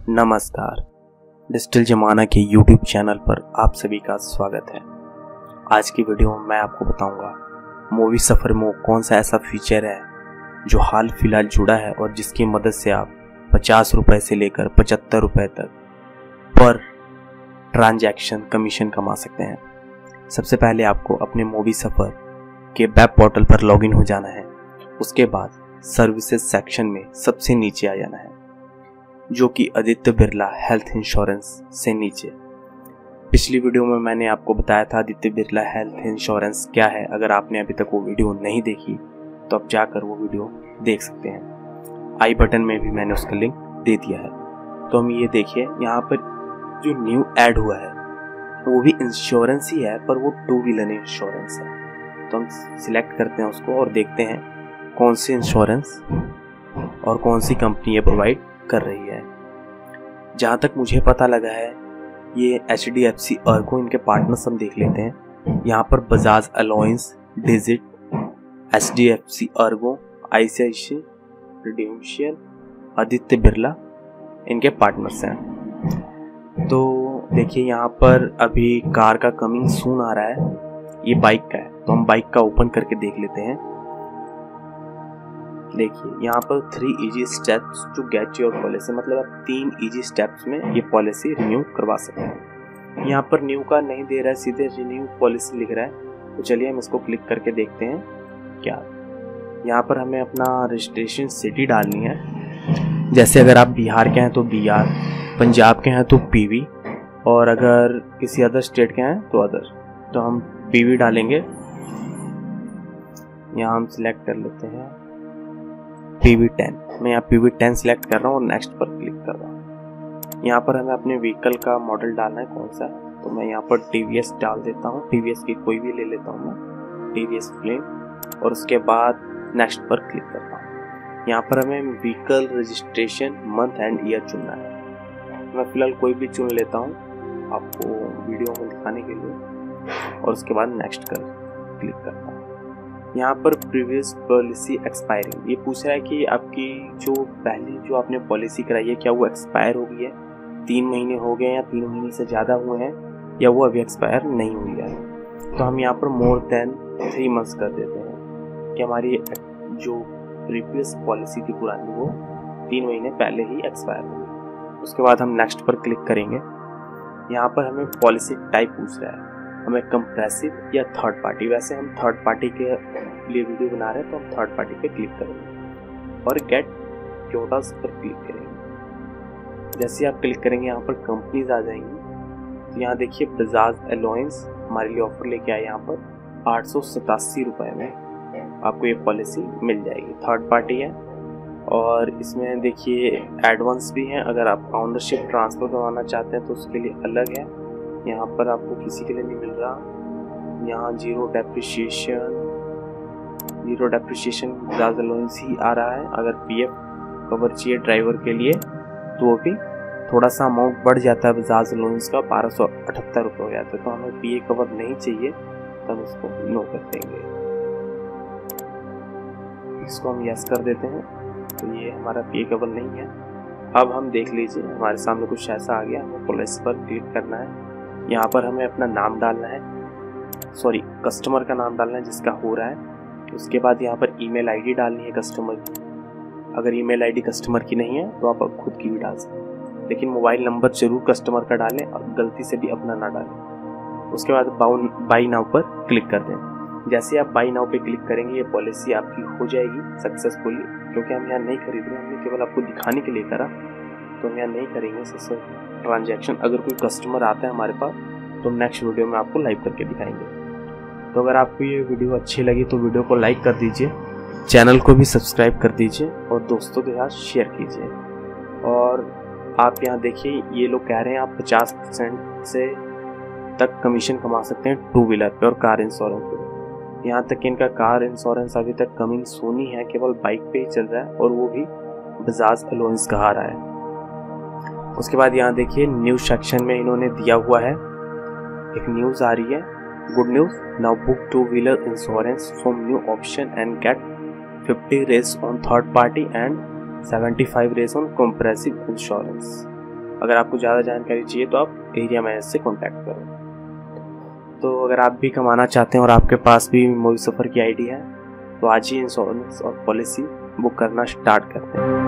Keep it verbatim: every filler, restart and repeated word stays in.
नमस्कार, डिजिटल जमाना के यूट्यूब चैनल पर आप सभी का स्वागत है। आज की वीडियो में मैं आपको बताऊंगा मूवी सफ़र में कौन सा ऐसा फीचर है जो हाल फिलहाल जुड़ा है और जिसकी मदद से आप पचास रुपये से लेकर पचहत्तर रुपये तक पर ट्रांजैक्शन कमीशन कमा सकते हैं। सबसे पहले आपको अपने मूवी सफ़र के वेब पोर्टल पर लॉगिन हो जाना है। उसके बाद सर्विसेज सेक्शन में सबसे नीचे आ जाना है, जो कि आदित्य बिरला हेल्थ इंश्योरेंस से नीचे। पिछली वीडियो में मैंने आपको बताया था आदित्य बिरला हेल्थ इंश्योरेंस क्या है। अगर आपने अभी तक वो वीडियो नहीं देखी तो आप जाकर वो वीडियो देख सकते हैं। आई बटन में भी मैंने उसका लिंक दे दिया है। तो हम ये देखिए, यहाँ पर जो न्यू ऐड हुआ है वो भी इंश्योरेंस ही है, पर वो टू व्हीलर इंश्योरेंस है। तो हम सिलेक्ट करते हैं उसको और देखते हैं कौन सी इंश्योरेंस और कौन सी कंपनी ये प्रोवाइड कर रही है। जहाँ तक मुझे पता लगा है ये H D F C Ergo, इनके पार्टनर्स हम देख लेते हैं। यहाँ पर Bajaj Allianz, Digit, H D F C Ergo, I C I C I, Prudential, Aditya Birla इनके पार्टनर्स हैं। तो देखिए यहाँ पर अभी कार का कमिंग सून आ रहा है, ये बाइक का है। तो हम बाइक का ओपन करके देख लेते हैं। देखिए यहाँ पर three easy steps to get your policy, मतलब आप तीन इजी स्टेप्स में ये पॉलिसी रिन्यू करवा सकते हैं। यहाँ पर न्यू का नहीं दे रहा है, सीधे रिन्यू पॉलिसी लिख रहा है। तो चलिए हम इसको क्लिक करके देखते हैं क्या। यहाँ पर हमें अपना रजिस्ट्रेशन सिटी डालनी है। जैसे अगर आप बिहार के हैं तो बिहार, पंजाब के हैं तो पीवी, और अगर किसी अदर स्टेट के हैं तो अदर। तो हम पीवी डालेंगे। यहाँ हम सिलेक्ट कर लेते हैं पी वी टेन। मैं यहाँ पी वी टेन सिलेक्ट कर रहा हूँ और नेक्स्ट पर क्लिक कर रहा हूँ। यहाँ पर हमें अपने व्हीकल का मॉडल डालना है कौन सा। तो मैं यहाँ पर टी वी एस डाल देता हूँ। टी वी एस की कोई भी ले लेता हूँ मैं, टी वी एस फ्लेम, और उसके बाद नेक्स्ट पर क्लिक करता हूँ। यहाँ पर हमें vehicle registration month and year चुनना है। मैं फिलहाल कोई भी चुन लेता हूँ आपको वीडियो में दिखाने के लिए, और उसके बाद नेक्स्ट कर क्लिक करता हूँ। यहाँ पर प्रीवियस पॉलिसी एक्सपायरिंग, ये पूछ रहा है कि आपकी जो पहली जो आपने पॉलिसी कराई है क्या वो एक्सपायर हो गई है, तीन महीने हो गए या तीन महीने से ज़्यादा हुए हैं, या वो अभी एक्सपायर नहीं हुई है। तो हम यहाँ पर मोर देन थ्री मंथ्स कर देते हैं कि हमारी जो प्रीवियस पॉलिसी थी पुरानी वो तीन महीने पहले ही एक्सपायर हो गई। उसके बाद हम नेक्स्ट पर क्लिक करेंगे। यहाँ पर हमें पॉलिसी टाइप पूछ रहा है, हमें कंप्रेसिव या थर्ड पार्टी। वैसे हम थर्ड पार्टी के लिए वीडियो बना रहे हैं तो हम थर्ड पार्टी पे क्लिक करेंगे और गेट क्योटास पर क्लिक करेंगे। जैसे आप क्लिक करेंगे यहाँ पर कंपनीज आ जाएंगी। तो यहाँ देखिए बजाज अलायंस हमारे लिए ऑफर लेके आए, यहाँ पर आठ सौ सतासी रुपये में आपको ये पॉलिसी मिल जाएगी। थर्ड पार्टी है और इसमें देखिए एडवांस भी हैं। अगर आप ऑनरशिप ट्रांसफ़र करवाना चाहते हैं तो उसके लिए अलग है। यहाँ पर आपको किसी के लिए नहीं मिल रहा। यहाँ zero depreciation zero depreciation Bajaj Allianz ही आ रहा है। अगर पीएफ कवर चाहिए ड्राइवर के लिए तो वो भी थोड़ा सा अमाउंट बढ़ जाता है बजाज अलायंस का, बारह सौ अठहत्तर रुपये हो जाता है। तो हमें पीएफ कवर नहीं चाहिए तब उसको नो कर देंगे। इसको हम यस कर देते हैं। तो ये हमारा पीएफ कवर नहीं है। अब हम देख लीजिए हमारे सामने कुछ ऐसा आ गया। हमें पॉलिसी पर क्लिक करना है। यहाँ पर हमें अपना नाम डालना है, सॉरी कस्टमर का नाम डालना है जिसका हो रहा है। उसके बाद यहाँ पर ईमेल आईडी डालनी है कस्टमर की। अगर ईमेल आईडी कस्टमर की नहीं है तो आप खुद की भी डाल सकते हैं, लेकिन मोबाइल नंबर जरूर कस्टमर का डालें और गलती से भी अपना ना डालें। उसके बाद बाई नाउ पर क्लिक कर दें। जैसे आप बाई नाउ पे क्लिक करेंगे ये पॉलिसी आपकी हो जाएगी सक्सेसफुली। क्योंकि हम यहाँ नहीं खरीद रहे, हमने केवल आपको दिखाने के लिए करा, तो हम यहाँ नहीं करेंगे सक्सेस ट्रांजैक्शन। अगर कोई कस्टमर आता है हमारे पास तो नेक्स्ट वीडियो में आपको लाइव करके दिखाएंगे। तो अगर आपको ये वीडियो अच्छी लगी तो वीडियो को लाइक कर दीजिए, चैनल को भी सब्सक्राइब कर दीजिए और दोस्तों के साथ शेयर कीजिए। और आप यहाँ देखिए ये लोग कह रहे हैं आप पचास परसेंट से तक कमीशन कमा सकते हैं टू व्हीलर पे और कार इंश्योरेंस पे। यहाँ तक कि इनका कार इंश्योरेंस अभी तक कमिंग सोनी है, केवल बाइक पे ही चल रहा है और वो भी बजाज अलायंस का आ रहा है। उसके बाद यहाँ देखिए न्यूज़ सेक्शन में इन्होंने दिया हुआ है, एक न्यूज़ आ रही है, good news, now book two wheeler insurance from new option and get fifty race on third party and seventy five race on comprehensive insurance. अगर आपको ज़्यादा जानकारी चाहिए तो आप एरिया मैनेजर से कॉन्टैक्ट करो। तो अगर आप भी कमाना चाहते हैं और आपके पास भी मूवी सफ़र की आईडी है तो आज ही इंश्योरेंस और पॉलिसी बुक करना स्टार्ट करते हैं।